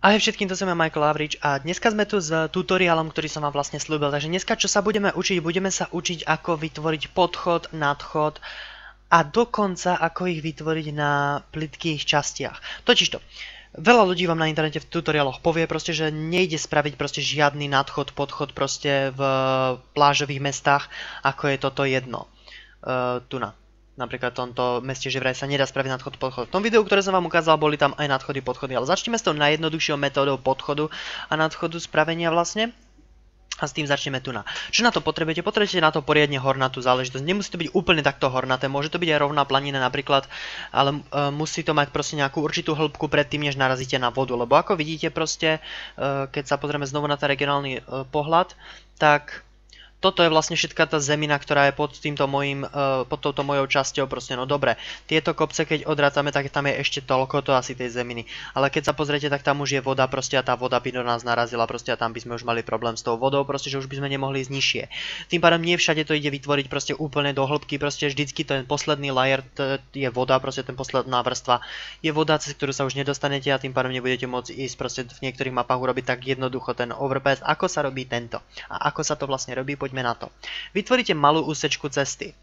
Ahoj všetkým, to som ja Michael Average a dneska sme tu s tutoriálom, ktorý som vám vlastne slúbil. Takže dneska čo sa budeme učiť? Budeme sa učiť ako vytvoriť podchod, nadchod a dokonca ako ich vytvoriť na plytkých častiach. Totižto, veľa ľudí vám na internete v tutoriáloch povie proste, že nejde spraviť proste žiadny nadchod, podchod proste v plážových mestách, ako je toto jedno. Napríklad v tomto meste, že vraj sa nedá spraviť nadchod, podchod. V tom videu, ktoré som vám ukázal, boli tam aj nadchody, podchody, ale začneme s tou najjednoduchšou metódou podchodu a nadchodu spravenia vlastne. A s tým začneme tu na. Čo na to potrebujete? Potrebujete na to poriadne hornatú záležitosť. Nemusí to byť úplne takto hornaté, môže to byť aj rovná planina napríklad, ale musí to mať proste nejakú určitú hĺbku predtým, než narazíte na vodu. Lebo ako vidíte proste, keď sa pozrieme znovu na ten regionálny pohľad, tak toto je vlastne všetká tá zemina, ktorá je pod touto mojou časťou, proste no dobre. Tieto kopce, keď odrátame, tak tam je ešte toľko to asi tej zeminy. Ale keď sa pozriete, tak tam už je voda proste a tá voda by do nás narazila proste a tam by sme už mali problém s tou vodou, proste že už by sme nemohli ísť nižšie. Tým pádom nie všade to ide vytvoriť proste úplne do hĺbky, proste vždycky ten posledný layer je voda, proste ten posledná vrstva je voda, cez ktorú sa už nedostanete a tým pádom nebudete môcť ísť proste v niektorých mapách urobiť tak jednoducho ten overpass. Ako sa robí tento? A ako sa to vlastne robí? Na to. Vytvoríte malú úsečku cesty.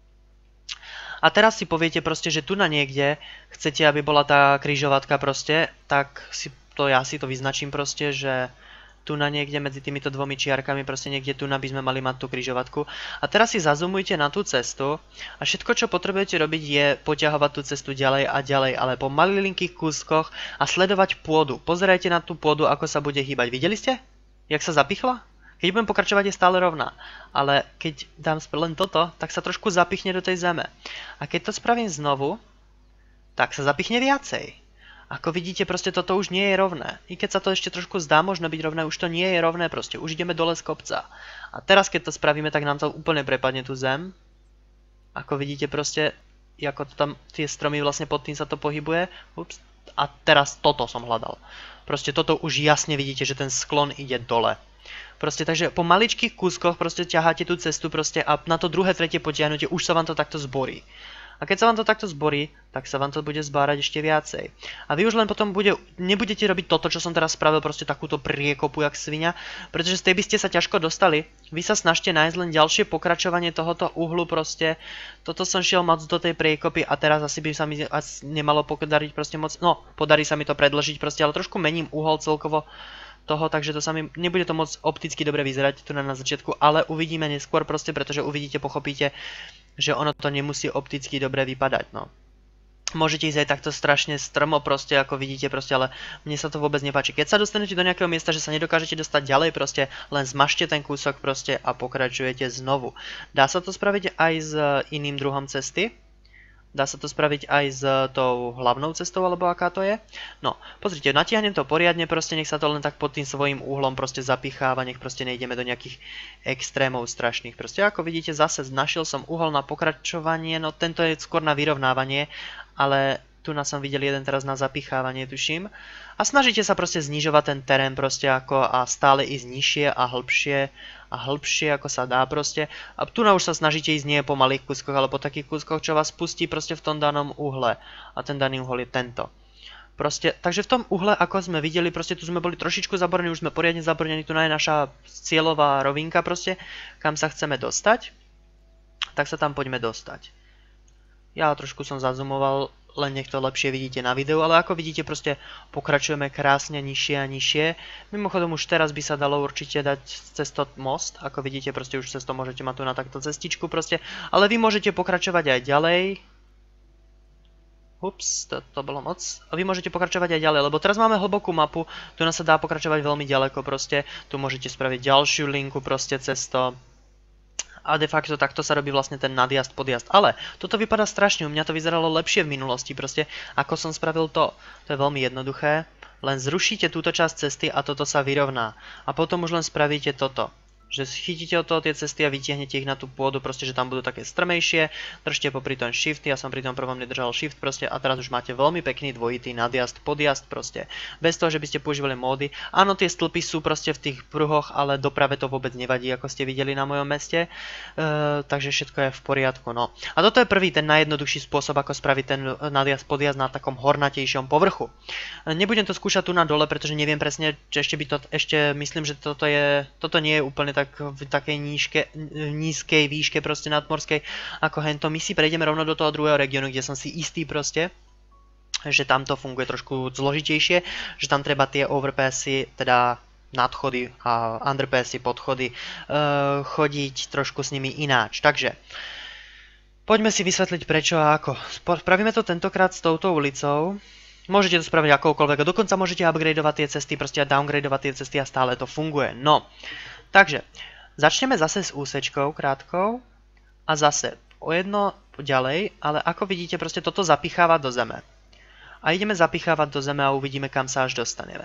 A teraz si poviete proste, že tu na niekde chcete, aby bola tá križovatka proste, tak ja si to vyznačím proste, že tu na niekde medzi týmito dvomi čiarkami proste niekde tu na by sme mali mať tú križovatku. A teraz si zazumujte na tú cestu a všetko, čo potrebujete robiť, je poťahovať tú cestu ďalej a ďalej, ale po malinkých kúskoch a sledovať pôdu. Pozerajte na tú pôdu, ako sa bude hýbať. Videli ste? Jak sa zapichla? Keď budem pokračovať, je stále rovná, ale keď dám len toto, tak sa trošku zapichne do tej zeme. A keď to spravím znovu, tak sa zapichne viacej. Ako vidíte, proste toto už nie je rovné. I keď sa to ešte trošku zdá možno byť rovné, už to nie je rovné proste. Už ideme dole z kopca. A teraz, keď to spravíme, tak nám to úplne prepadne tú zem. Ako vidíte proste, ako to tam tie stromy vlastne pod tým sa to pohybuje. Ups. A teraz toto som hľadal. Proste toto už jasne vidíte, že ten sklon ide dole. Proste, takže po maličkých kúskoch proste ťaháte tú cestu proste a na to druhé, tretie potiahnutie už sa vám to takto zborí. A keď sa vám to takto zborí, tak sa vám to bude zbárať ešte viacej. A vy už len potom nebudete robiť toto, čo som teraz spravil, proste takúto priekopu jak svinia, pretože z tej by ste sa ťažko dostali. Vy sa snažte nájsť len ďalšie pokračovanie tohoto uhlu proste. Toto som šiel moc do tej priekopy a teraz asi by sa mi nemalo podariť proste moc. No, podarí sa mi to predĺžiť proste, ale trošku mením uhol celkovo toho, takže to sa mi nebude to moc opticky dobre vyzerať tu na začiatku, ale uvidíme neskôr proste, pretože uvidíte, pochopíte, že ono to nemusí opticky dobre vypadať, no. Môžete ísť aj takto strašne strmo proste, ako vidíte proste, ale mne sa to vôbec nepáči. Keď sa dostanete do nejakého miesta, že sa nedokážete dostať ďalej proste, len zmažte ten kúsok proste a pokračujete znovu. Dá sa to spraviť aj s iným druhom cesty. Dá sa to spraviť aj s tou hlavnou cestou, alebo aká to je. No, pozrite, natiahnem to poriadne, proste nech sa to len tak pod tým svojím uhlom proste zapicháva, nech proste nejdeme do nejakých extrémov strašných. Proste ako vidíte, zase našiel som uhol na pokračovanie, no tento je skôr na vyrovnávanie, ale tu som videl jeden teraz na zapichávanie, tuším. A snažíte sa proste znižovať ten terén proste ako a stále ísť nižšie a hĺbšie ako sa dá proste. A tu už sa snažíte ísť nie po malých kúskoch, ale po takých kúskoch, čo vás pustí proste v tom danom uhle. A ten daný uhol je tento. Proste, takže v tom uhle, ako sme videli, proste tu sme boli trošičku zaborení, už sme poriadne zaborení, tu je naša cieľová rovinka proste, kam sa chceme dostať. Tak sa tam poďme dostať. Ja trošku som zazumoval, len nech to lepšie vidíte na videu, ale ako vidíte proste pokračujeme krásne nižšie a nižšie. Mimochodom už teraz by sa dalo určite dať cez to most, ako vidíte proste už cez to môžete mať tu na takto cestičku proste, ale vy môžete pokračovať aj ďalej. Ups, to bolo moc. A vy môžete pokračovať aj ďalej, lebo teraz máme hlbokú mapu, tu nás sa dá pokračovať veľmi ďaleko proste, tu môžete spraviť ďalšiu linku proste cez to. A de facto takto sa robí vlastne ten nadjazd, podjazd. Ale toto vypadá strašne, u mňa to vyzeralo lepšie v minulosti proste, ako som spravil to. To je veľmi jednoduché. Len zrušíte túto časť cesty a toto sa vyrovná. A potom už len spravíte toto. Že chytíte od toho tie cesty a vytiahnete ich na tú pôdu, proste, že tam budú také strmejšie. Držte popri tom shift, ja som pri tom prvom nedržal shift proste a teraz už máte veľmi pekný dvojitý nadjazd, podjazd proste. Bez toho, že by ste používali módy. Áno, tie stĺpy sú proste v tých pruhoch, ale doprave to vôbec nevadí, ako ste videli na mojom meste. Takže všetko je v poriadku, no. A toto je prvý, ten najjednoduchší spôsob, ako spraviť ten nadjazd, podjazd na takom hornatejšom povrchu. Nebudem to skúšať tu na dole, pretože neviem presne, že ešte myslím, že toto nie je úplne tak v takej nízkej výške proste nadmorskej ako hento. My si prejdeme rovno do toho druhého regiónu, kde som si istý proste, že tam to funguje trošku zložitejšie, že tam treba tie overpassy, teda nadchody a underpassy, podchody, chodiť trošku s nimi ináč. Takže poďme si vysvetliť prečo a ako. Spravíme to tentokrát s touto ulicou. Môžete to spraviť akoukoľvek, dokonca môžete upgradeovať tie cesty, proste a downgradeovať tie cesty a stále to funguje. No, takže začneme zase s úsečkou krátkou a zase o jedno ďalej, ale ako vidíte, proste toto zapicháva do zeme. A ideme zapichávať do zeme a uvidíme, kam sa až dostaneme.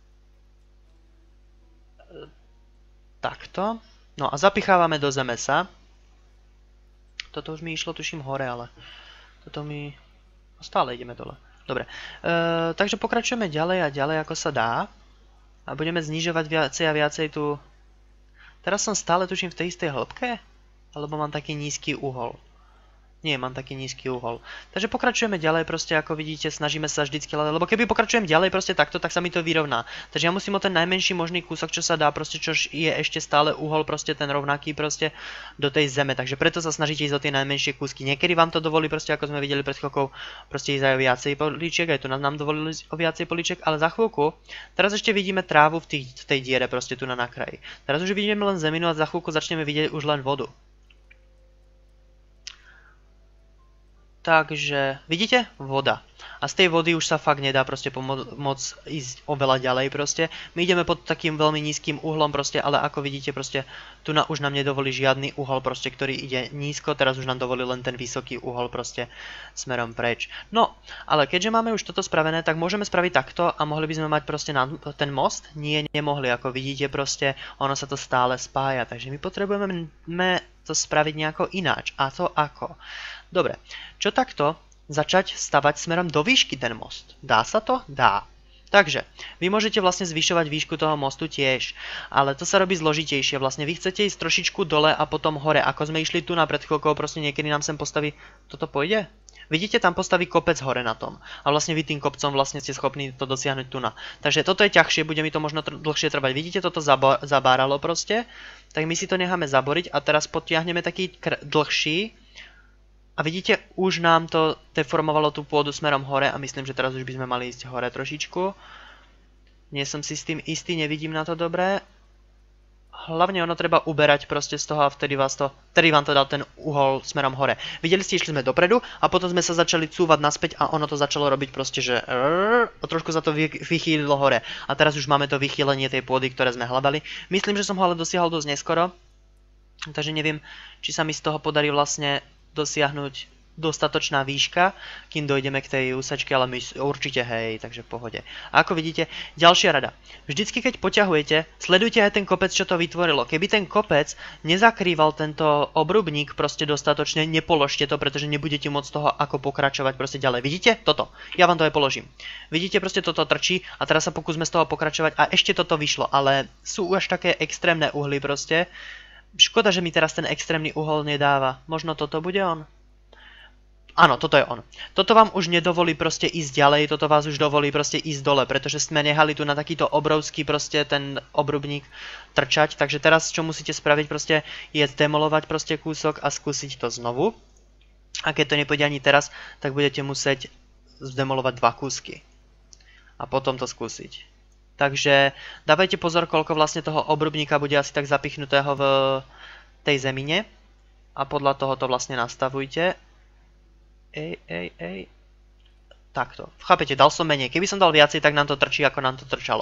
Takto. No a zapichávame do zeme sa. Toto už mi išlo, tuším, hore, ale toto mi... Stále ideme dole. Dobre, takže pokračujeme ďalej a ďalej, ako sa dá. A budeme znižovať viacej a viacej tu... Teraz som stále, tuším, v tej istej hĺbke? Alebo mám taký nízky uhol? Nie, mám taký nízky uhol. Takže pokračujeme ďalej, proste ako vidíte, snažíme sa vždycky, lebo keby pokračujem ďalej proste takto, tak sa mi to vyrovná. Takže ja musím o ten najmenší možný kúsok, čo sa dá, proste čo je ešte stále uhol, proste ten rovnaký proste do tej zeme. Takže preto sa snažíte ísť o tie najmenšie kúsky. Niekedy vám to dovolí, proste ako sme videli pred chvíľkou, proste ísť aj o viacej políčiek, aj tu nám dovolili o viacej políčiek, ale za chvíľku, teraz ešte vidíme trávu v tej diere, proste tu na kraji. Teraz už vidíme len zeminu a za chvíľku začneme vidieť už len vodu. Takže, vidíte? Voda. A z tej vody už sa fakt nedá proste môcť ísť oveľa ďalej proste. My ideme pod takým veľmi nízkym uhlom proste, ale ako vidíte proste, tu už nám nedovolí žiadny uhol proste, ktorý ide nízko, teraz už nám dovolí len ten vysoký uhol proste smerom preč. No, ale keďže máme už toto spravené, tak môžeme spraviť takto a mohli by sme mať proste ten most? Nie, nemohli, ako vidíte proste, ono sa to stále spája, takže my potrebujeme to spraviť nejako ináč. A to ako? Dobre, čo takto začať stavať smerom do výšky ten most? Dá sa to? Dá. Takže, vy môžete vlastne zvyšovať výšku toho mostu tiež, ale to sa robí zložitejšie. Vlastne vy chcete ísť trošičku dole a potom hore. Ako sme išli tu na pred chvíľkou, proste niekedy nám sem postaví... Toto pôjde? Vidíte, tam postaví kopec hore na tom. A vlastne vy tým kopcom vlastne ste schopní to dosiahnuť tu na. Takže toto je ťažšie, bude mi to možno dlhšie trvať. Vidíte, toto zabáralo proste. Tak my si to necháme zaboriť a teraz potiahneme taký dlhší. A vidíte, už nám to deformovalo tú pôdu smerom hore a myslím, že teraz už by sme mali ísť hore trošičku. Nie som si s tým istý, nevidím na to dobre. Hlavne ono treba uberať proste z toho a vtedy vám to dal ten uhol smerom hore. Videli ste, išli sme dopredu a potom sme sa začali cúvať naspäť a ono to začalo robiť proste, že trošku sa to vychýlilo hore. A teraz už máme to vychýlenie tej pôdy, ktoré sme hľadali. Myslím, že som ho ale dosiahol dosť neskoro. Takže neviem, či sa mi z toho podarí vlastne dosiahnuť dostatočná výška, kým dojdeme k tej úsečke, ale my určite hej, takže v pohode. A ako vidíte, ďalšia rada. Vždycky, keď poťahujete, sledujte aj ten kopec, čo to vytvorilo. Keby ten kopec nezakrýval tento obrubník proste dostatočne, nepoložte to, pretože nebudete môcť toho ako pokračovať proste ďalej. Vidíte? Toto. Ja vám to aj položím. Vidíte, proste toto trčí a teraz sa pokúsme z toho pokračovať a ešte toto vyšlo, ale sú až také extrémne uhly proste. Škoda, že mi teraz ten extrémny uhol nedáva. Možno toto bude on? Áno, toto je on. Toto vám už nedovolí proste ísť ďalej, toto vás už dovolí proste ísť dole, pretože sme nehali tu na takýto obrovský proste ten obrubník trčať. Takže teraz, čo musíte spraviť proste, je demolovať proste kúsok a skúsiť to znovu. A keď to nepôjde ani teraz, tak budete musieť zdemolovať 2 kúsky. A potom to skúsiť. Takže dávajte pozor, koľko vlastne toho obrubníka bude asi tak zapichnutého v tej zemine. A podľa toho to vlastne nastavujte. Takto. Chápete, dal som menej. Keby som dal viacej, tak nám to trčí, ako nám to trčalo.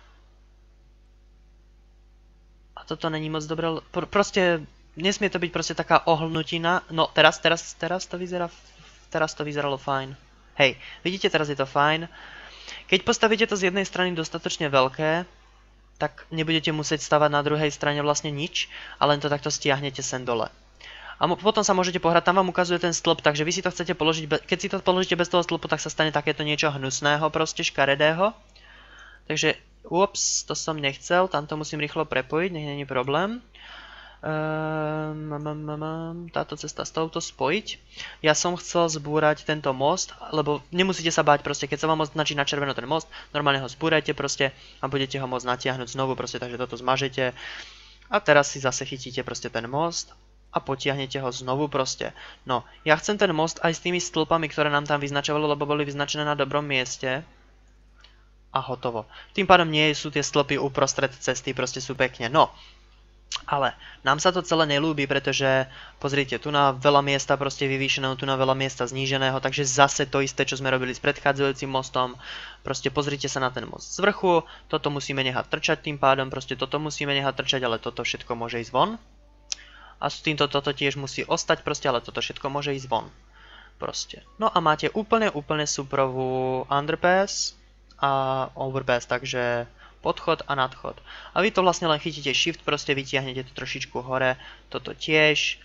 A toto není moc dobré. Proste nesmie to byť proste taká ohlnutina. No teraz to vyzerá... Teraz to vyzeralo fajn. Hej, vidíte, teraz je to fajn. Keď postavíte to z jednej strany dostatočne veľké, tak nebudete musieť stavať na druhej strane vlastne nič, a len to takto stiahnete sem dole. A potom sa môžete pohrať, tam vám ukazuje ten stĺp, takže vy si to chcete položiť, keď si to položíte bez toho stĺpu, tak sa stane takéto niečo hnusného, proste škaredého. Takže, ups, to som nechcel, tam to musím rýchlo prepojiť, nech není problém. Táto cesta s touto spojiť. Ja som chcel zbúrať tento most, lebo nemusíte sa báť proste, keď sa vám most značí na červeno ten most, normálne ho zbúrajte proste a budete ho môcť natiahnuť znovu proste, takže toto zmažete. A teraz si zase chytíte proste ten most a potiahnete ho znovu proste. No, ja chcem ten most aj s tými stĺpami, ktoré nám tam vyznačovalo, lebo boli vyznačené na dobrom mieste. A hotovo. Tým pádom nie sú tie stĺpy uprostred cesty, proste sú pekne. No, ale nám sa to celé nelúbi, pretože pozrite, tu na veľa miesta proste vyvýšeného, tu na veľa miesta zníženého, takže zase to isté, čo sme robili s predchádzajúcim mostom. Proste pozrite sa na ten most z vrchu, toto musíme nehať trčať tým pádom, proste toto musíme nehať trčať, ale toto všetko môže ísť von. A s týmto toto tiež musí ostať proste, ale toto všetko môže ísť von. Proste. No a máte úplne suprovú underpass a overpass, takže podchod a nadchod. A vy to vlastne len chytíte shift, proste vytiahnete to trošičku hore, toto tiež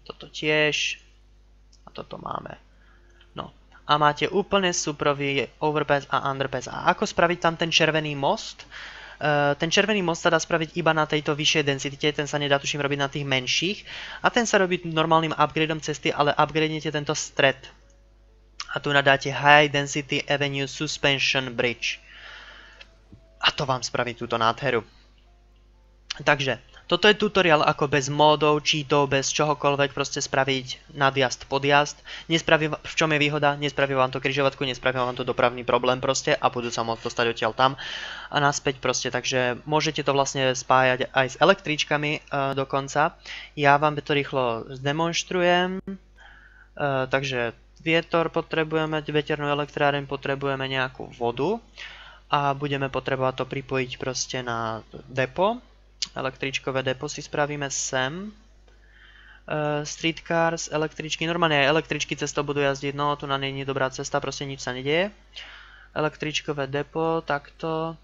a toto máme. No. A máte úplne suprový overpass a underpass. A ako spraviť tam ten červený most? Ten červený most sa dá spraviť iba na tejto vyššej density, ten sa nedá tuším robiť na tých menších. A ten sa robí normálnym upgradeom cesty, ale upgradenete tento stred. A tu nadáte High Density Avenue Suspension Bridge. A to vám spraví túto nádheru. Takže, toto je tutoriál ako bez módov, cheatov, bez čohokoľvek proste spraviť nadjazd, podjazd. V čom je výhoda? Nespraví vám to križovatku, nespraví vám to dopravný problém proste a budú sa môcť dostať odtiaľ tam a naspäť proste. Takže môžete to vlastne spájať aj s električkami dokonca. Ja vám to rýchlo zdemonštrujem. Takže vietor potrebujeme, veternú elektráreň potrebujeme nejakú vodu a budeme potrebovať to pripojiť proste na depo. Električkové depo si spravíme sem. Streetcars, električky, normálne aj električky cestou budú jazdiť, no tu na nej nie je dobrá cesta, proste nič sa nedieje. Električkové depo, takto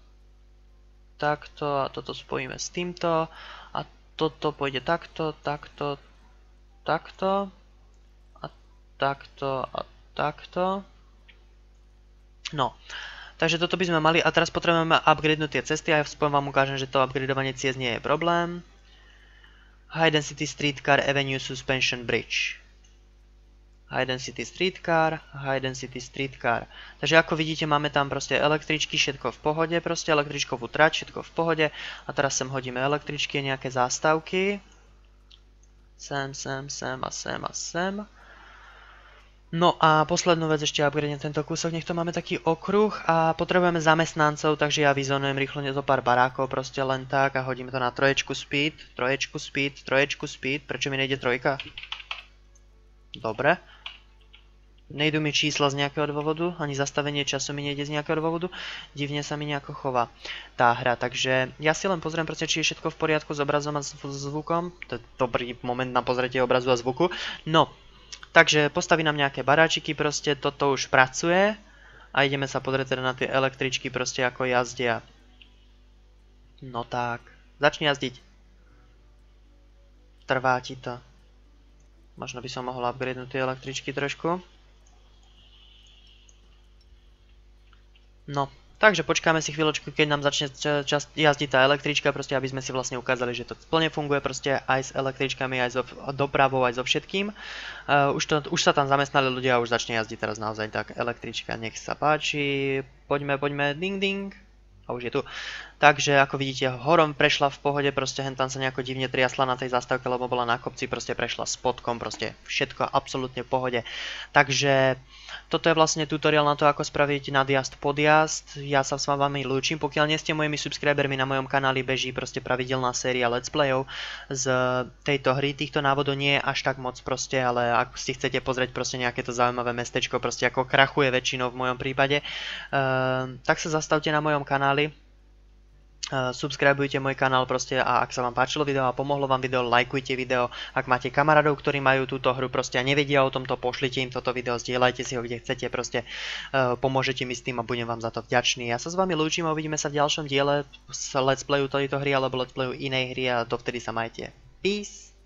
a toto spojíme s týmto a toto pôjde takto a takto. No. Takže toto by sme mali a teraz potrebujeme upgradenúť tie cesty a ja vám ukážem, že to upgradovanie ciest nie je problém. High Density Streetcar Avenue Suspension Bridge. High Density Streetcar, High Density Streetcar. Takže ako vidíte, máme tam proste električky, všetko v pohode, proste električkovú trať, všetko v pohode. A teraz sem hodíme električky, nejaké zástavky. Sem a sem. No a poslednú vec ešte upgradem tento kúsok, nech to máme taký okruh a potrebujeme zamestnancov, takže ja vyzonujem rýchlo zo pár barákov proste len tak a hodíme to na troječku speed, prečo mi nejde trojka? Dobre. Nejdu mi čísla z nejakého dôvodu, ani zastavenie času mi nejde z nejakého dôvodu, divne sa mi nejako chová tá hra, takže ja si len pozriem proste, či je všetko v poriadku s obrazom a s zvukom, to je dobrý moment na pozretie obrazu a zvuku, no. Takže postaví nám nejaké baráčiky, proste toto už pracuje a ideme sa pozrieť teda na tie električky proste ako jazdia. No tak, začni jazdiť. Trvá ti to. Možno by som mohol upgradenúť tie električky trošku. No. Takže počkáme si chvíľočku, keď nám začne jazdiť tá električka, proste aby sme si vlastne ukázali, že to plne funguje proste aj s električkami, aj s dopravou, aj so všetkým. Už sa tam zamestnali ľudia a už začne jazdiť teraz naozaj tak električka, nech sa páči. Poďme, ding ding. A už je tu. Takže ako vidíte, horom prešla v pohode, proste hen tam sa nejako divne triasla na tej zastávke, lebo bola na kopci, proste prešla spodkom, proste všetko absolútne v pohode. Takže toto je vlastne tutoriál na to, ako spraviť nadjazd, podjazd. Ja sa s vami lúčim, pokiaľ nie ste mojimi subscribermi, na mojom kanáli beží proste pravidelná séria let's playov z tejto hry. Týchto návodov nie je až tak moc proste, ale ak si chcete pozrieť proste nejaké to zaujímavé mestečko, proste ako krachuje väčšinou v mojom prípade, tak sa zastavte na mojom kanáli. subscribujte môj kanál proste a ak sa vám páčilo video a pomohlo vám video, lajkujte video. Ak máte kamarádov, ktorí majú túto hru proste a nevedia o tomto, pošlite im toto video, zdieľajte si ho kde chcete, proste pomôžete mi s tým a budem vám za to vďačný. Ja sa s vami lúčim a uvidíme sa v ďalšom diele z let's playu tejto hry alebo let's playu inej hry a dovtedy sa majte. Peace!